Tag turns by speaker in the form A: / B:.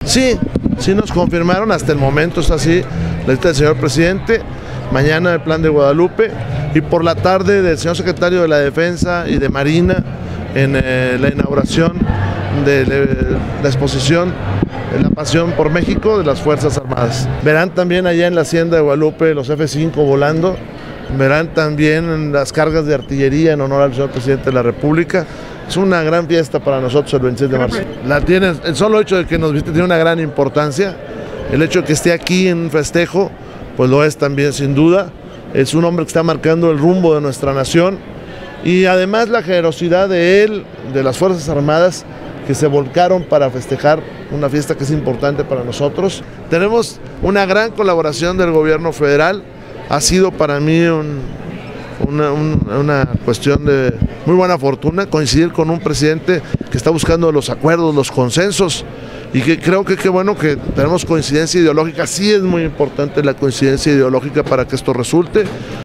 A: Sí, sí nos confirmaron, hasta el momento es así, la lista del señor presidente, mañana el plan de Guadalupe y por la tarde del señor secretario de la Defensa y de Marina en la inauguración de la exposición La Pasión por México de las Fuerzas Armadas. Verán también allá en la hacienda de Guadalupe los F-5 volando, verán también las cargas de artillería en honor al señor presidente de la República. Es una gran fiesta para nosotros el 26 de marzo. El solo hecho de que nos visite tiene una gran importancia. El hecho de que esté aquí en un festejo, pues lo es también sin duda. Es un hombre que está marcando el rumbo de nuestra nación. Y además la generosidad de él, de las Fuerzas Armadas, que se volcaron para festejar una fiesta que es importante para nosotros. Tenemos una gran colaboración del gobierno federal. Ha sido para mí una cuestión de muy buena fortuna coincidir con un presidente que está buscando los acuerdos, los consensos, y que creo que qué bueno que tenemos coincidencia ideológica. Sí es muy importante la coincidencia ideológica para que esto resulte.